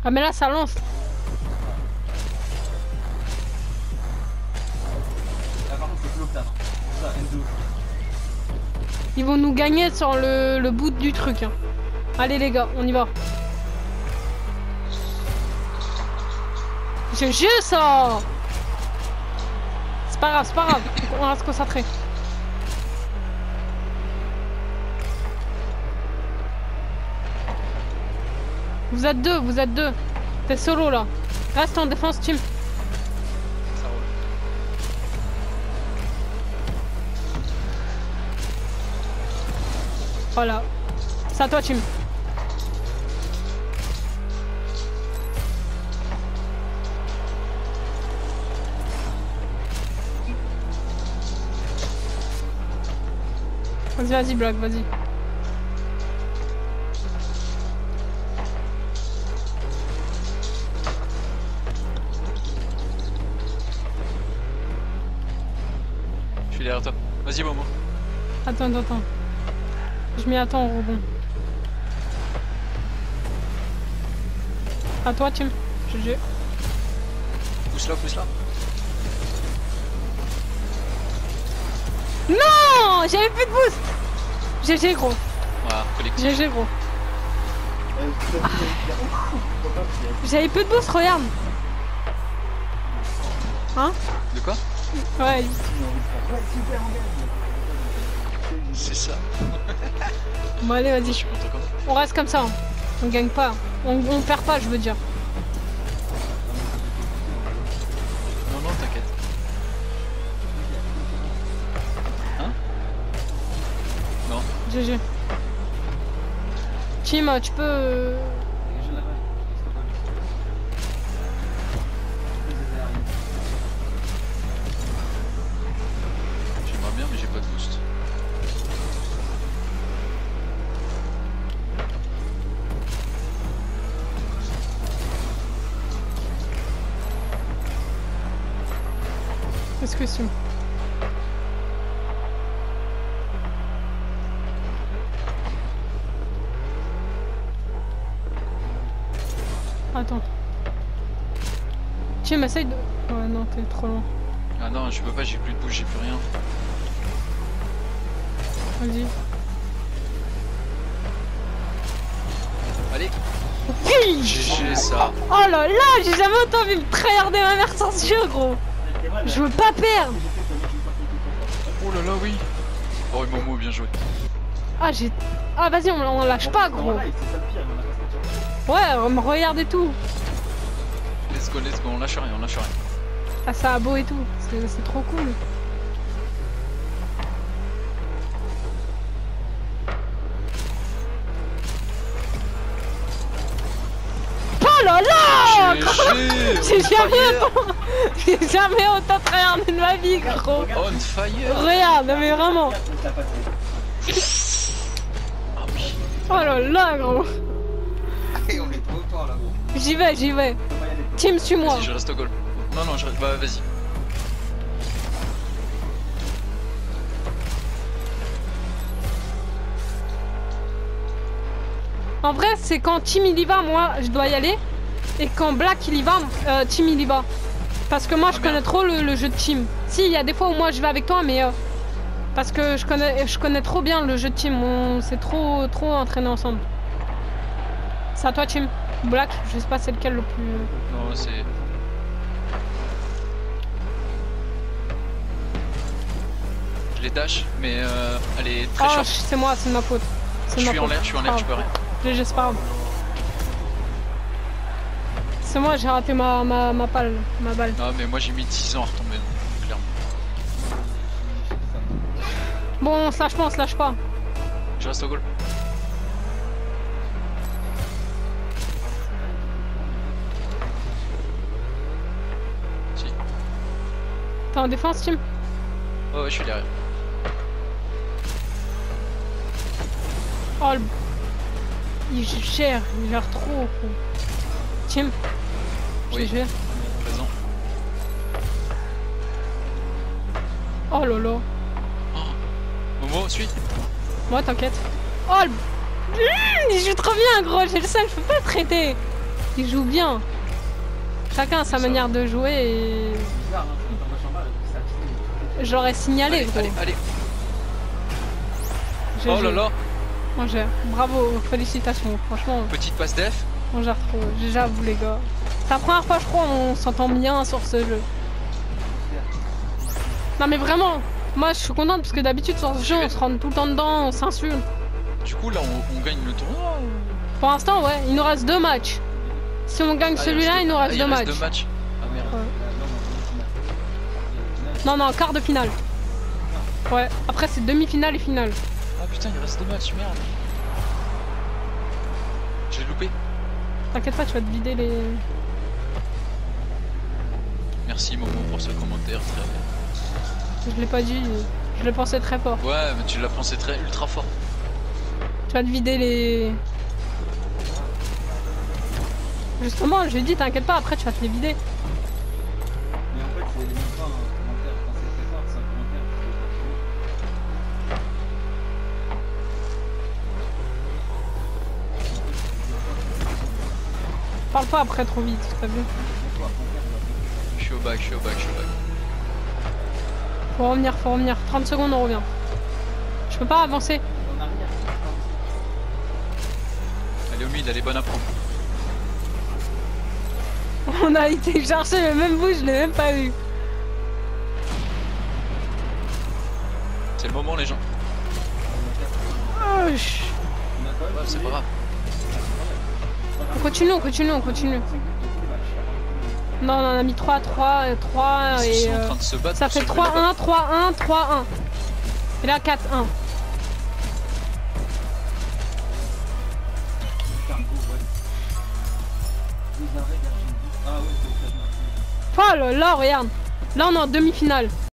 Ah mais là ça lance. Là par contre c'est flop là. Ça, N2. Ils vont nous gagner sur le bout du truc. Hein. Allez les gars, on y va. GG ça. C'est pas grave, on va se concentrer. Vous êtes deux. T'es solo là. Reste en défense team. Ça roule. Voilà. C'est à toi team. Vas-y, Black, vas-y. Je suis derrière toi. Vas-y, Momo. Attends. Je m'y attends au rebond. À toi, team. GG. Pousse là. Non, j'avais plus de boost. GG gros. Voilà, collectif. GG gros. J'avais peu de boost, regarde. Hein? De quoi? Ouais. C'est ça. Bon allez, Je vas-y. suis content quand même. On reste comme ça. Hein. On gagne pas. On perd pas, je veux dire. Non, t'inquiète. Hein? Non. GG. Team, tu peux... J'aimerais bien, mais j'ai pas de boost. Qu'est-ce que c'est? Attends. Team, essaye de... Ouais, non, t'es trop loin. Ah non, je peux pas, j'ai plus de boost, j'ai plus rien. Vas-y. Allez. Oui! GG ça. Oh là là, j'ai jamais autant vu me tryharder ma mère sans ce jeu, gros. Je veux pas perdre. Oh là là, oui. Oh, Momo, bien joué. Ah, j'ai... Ah, vas-y, on lâche pas, gros. Ouais, on me regarde et tout. Let's go, on lâche rien, Ah, ça a beau et tout. C'est trop cool. Oh là là! J'ai jamais autant tryhardé de ma vie, gros. On fire. Regarde, mais vraiment. Ah oui. Oh là là, gros. Et on est trop fort là gros. J'y vais. Team, suis-moi. Vas-y, je reste au goal. Non, je reste. Bah, vas-y. En vrai, c'est quand Team il y va, moi je dois y aller. Et quand Black il y va, Team il y va. Parce que moi je connais trop le jeu de Team. Si, il y a des fois où moi je vais avec toi, mais parce que je connais trop bien le jeu de Team. On s'est trop entraîné ensemble. C'est à toi, Team. Black, je sais pas c'est lequel le plus. Non, c'est. Je les dash, mais elle est très Oh, short. c'est moi, c'est de ma faute. Je suis en l'air, je peux rien. J'espère. C'est moi, j'ai raté ma balle. Non, mais moi j'ai mis 10 ans à retomber, clairement. Bon, on se lâche pas. Je reste au goal. Si. T'es en défense, Team? Oh, ouais, je suis derrière. Oh, il gère trop. Team, Oui. GG. Présent. Oh là là. Momo, suis. Moi, t'inquiète. Oh, il joue trop bien, gros. J'ai le seul, je peux pas le traiter. Ils jouent bien. Chacun a sa manière de jouer et... Bizarre, hein, dans ma chambre, ça a J'aurais signalé, Allez, gros. allez, allez. GG. Oh là là. On gère. Bravo, félicitations. Franchement, Petite passe def. on gère trop. GG à vous, les gars. C'est la première fois, je crois, on s'entend bien sur ce jeu. Non, mais vraiment, moi, je suis contente parce que d'habitude, sur ce jeu, on se rentre tout le temps dedans, on s'insulte. Du coup, là, on gagne le tournoi ou... Pour l'instant, ouais, il nous reste 2 matchs. Si on gagne celui-là, il nous reste 2 matchs. 2 matchs. Ah merde. Ouais. Non, non, quart de finale. Ouais, après, c'est demi-finale et finale. Ah putain, il reste 2 matchs, merde. J'ai loupé. T'inquiète pas, tu vas te vider les... Merci Momo pour ce commentaire. Très... Je l'ai pas dit, je l'ai pensé très fort. Ouais, mais tu l'as pensé très ultra fort. Tu vas te vider les... Justement, je lui ai dit, t'inquiète pas, après tu vas te les vider. Mais en fait, c'est même pas un commentaire. Quand c'est très fort, c'est un commentaire. Parle pas après trop vite, t'as vu? Je suis au bac, je suis au bac, je suis au bac. Faut revenir. 30 secondes, on revient. Je peux pas avancer. En arrière. Elle est au mid, elle est bonne à prendre. On a été chercher, mais même vous, je l'ai même pas eu. C'est le moment, les gens. Oh, Ouais, c'est pas grave. on continue. Non, on a mis 3 Ils et... sont en train de se battre. ça pour fait se lever là-bas. 3-1. Et là, 4-1. Oh là là, regarde. Là, on est en demi-finale.